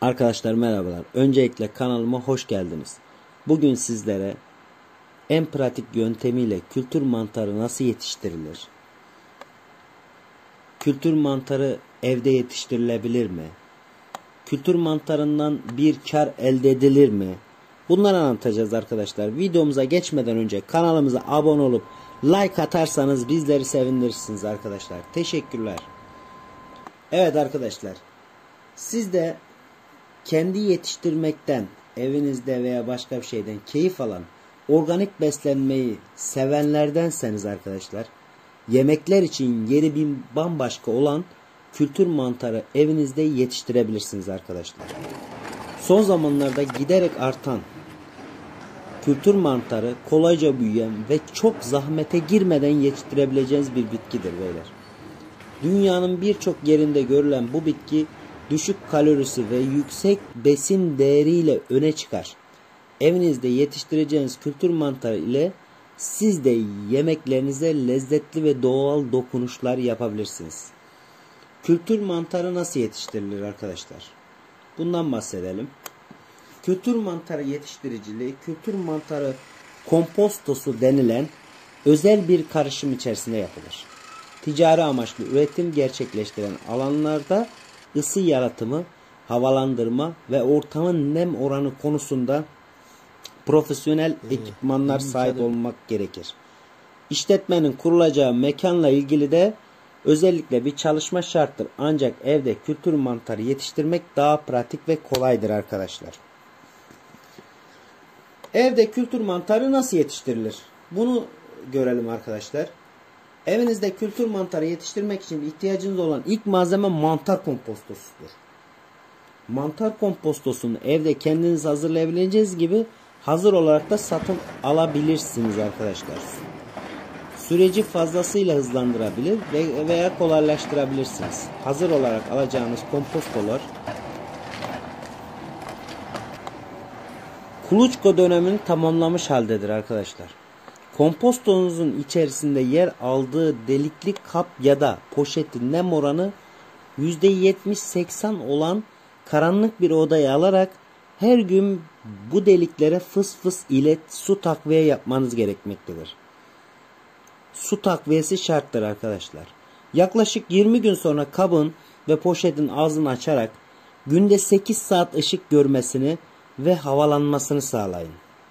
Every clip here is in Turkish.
Arkadaşlar merhabalar. Öncelikle kanalıma hoş geldiniz. Bugün sizlere en pratik yöntemiyle kültür mantarı nasıl yetiştirilir? Kültür mantarı evde yetiştirilebilir mi? Kültür mantarından bir kar elde edilir mi? Bunları anlatacağız arkadaşlar. Videomuza geçmeden önce kanalımıza abone olup like atarsanız bizleri sevindirirsiniz arkadaşlar. Teşekkürler. Evet arkadaşlar. Siz de kendi yetiştirmekten, evinizde veya başka bir şeyden keyif alan, organik beslenmeyi sevenlerdenseniz arkadaşlar, yemekler için yeri bir bambaşka olan kültür mantarı evinizde yetiştirebilirsiniz arkadaşlar. Son zamanlarda giderek artan kültür mantarı kolayca büyüyen ve çok zahmete girmeden yetiştirebileceğiniz bir bitkidir beyler. Dünyanın birçok yerinde görülen bu bitki düşük kalorisi ve yüksek besin değeriyle öne çıkar. Evinizde yetiştireceğiniz kültür mantarı ile siz de yemeklerinize lezzetli ve doğal dokunuşlar yapabilirsiniz. Kültür mantarı nasıl yetiştirilir arkadaşlar? Bundan bahsedelim. Kültür mantarı yetiştiriciliği, kültür mantarı kompostosu denilen özel bir karışım içerisinde yapılır. Ticari amaçlı üretim gerçekleştiren alanlarda ısı yaratımı, havalandırma ve ortamın nem oranı konusunda profesyonel ekipmanlar sahip olmak gerekir. İşletmenin kurulacağı mekanla ilgili de özellikle bir çalışma şarttır. Ancak evde kültür mantarı yetiştirmek daha pratik ve kolaydır arkadaşlar. Evde kültür mantarı nasıl yetiştirilir? Bunu görelim arkadaşlar. Evinizde kültür mantarı yetiştirmek için ihtiyacınız olan ilk malzeme mantar kompostosudur. Mantar kompostosunu evde kendiniz hazırlayabileceğiniz gibi hazır olarak da satın alabilirsiniz arkadaşlar. Süreci fazlasıyla hızlandırabilir veya kolaylaştırabilirsiniz. Hazır olarak alacağınız kompostolar kuluçka dönemini tamamlamış haldedir arkadaşlar. Kompostonuzun içerisinde yer aldığı delikli kap ya da poşetin nem oranı %70-80 olan karanlık bir odaya alarak her gün bu deliklere fıs fıs ile su takviye yapmanız gerekmektedir. Su takviyesi şarttır arkadaşlar. Yaklaşık 20 gün sonra kabın ve poşetin ağzını açarak günde 8 saat ışık görmesini ve havalanmasını sağlayın.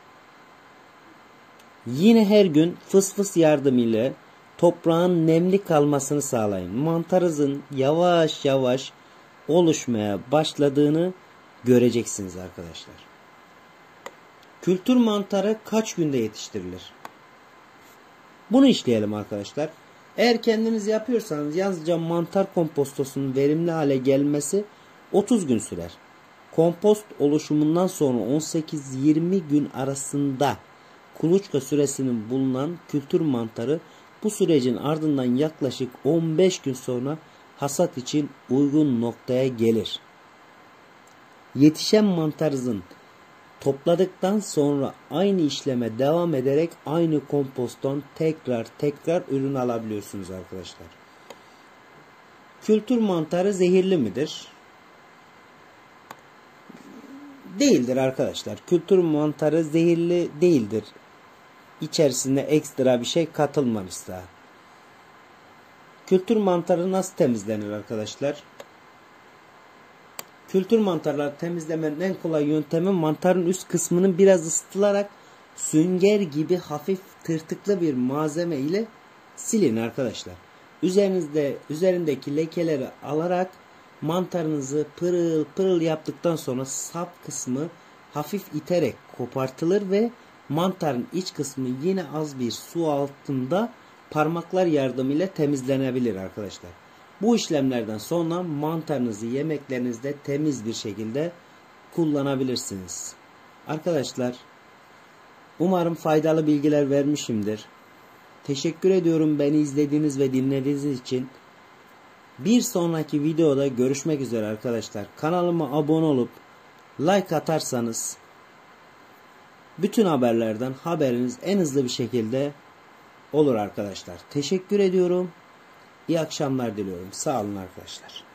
Yine her gün fıs fıs yardımıyla toprağın nemli kalmasını sağlayın. Mantarınızın yavaş yavaş oluşmaya başladığını göreceksiniz arkadaşlar. Kültür mantarı kaç günde yetiştirilir? Bunu işleyelim arkadaşlar. Eğer kendiniz yapıyorsanız yalnızca mantar kompostosunun verimli hale gelmesi 30 gün sürer. Kompost oluşumundan sonra 18-20 gün arasında kuluçka süresinin bulunan kültür mantarı bu sürecin ardından yaklaşık 15 gün sonra hasat için uygun noktaya gelir. Yetişen mantarınızın topladıktan sonra aynı işleme devam ederek aynı komposttan tekrar ürün alabiliyorsunuz arkadaşlar. Kültür mantarı zehirli midir? Değildir arkadaşlar. Kültür mantarı zehirli değildir. İçerisinde ekstra bir şey katılmamışsa. Kültür mantarı nasıl temizlenir arkadaşlar? Kültür mantarları temizlemenin en kolay yöntemi mantarın üst kısmının biraz ısıtılarak sünger gibi hafif tırtıklı bir malzeme ile silin arkadaşlar. Üzerindeki lekeleri alarak mantarınızı pırıl pırıl yaptıktan sonra sap kısmı hafif iterek kopartılır ve mantarın iç kısmı yine az bir su altında parmaklar yardımıyla temizlenebilir arkadaşlar. Bu işlemlerden sonra mantarınızı yemeklerinizde temiz bir şekilde kullanabilirsiniz. Arkadaşlar umarım faydalı bilgiler vermişimdir. Teşekkür ediyorum beni izlediğiniz ve dinlediğiniz için. Bir sonraki videoda görüşmek üzere arkadaşlar. Kanalıma abone olup like atarsanız bütün haberlerden haberiniz en hızlı bir şekilde olur arkadaşlar. Teşekkür ediyorum. İyi akşamlar diliyorum. Sağ olun arkadaşlar.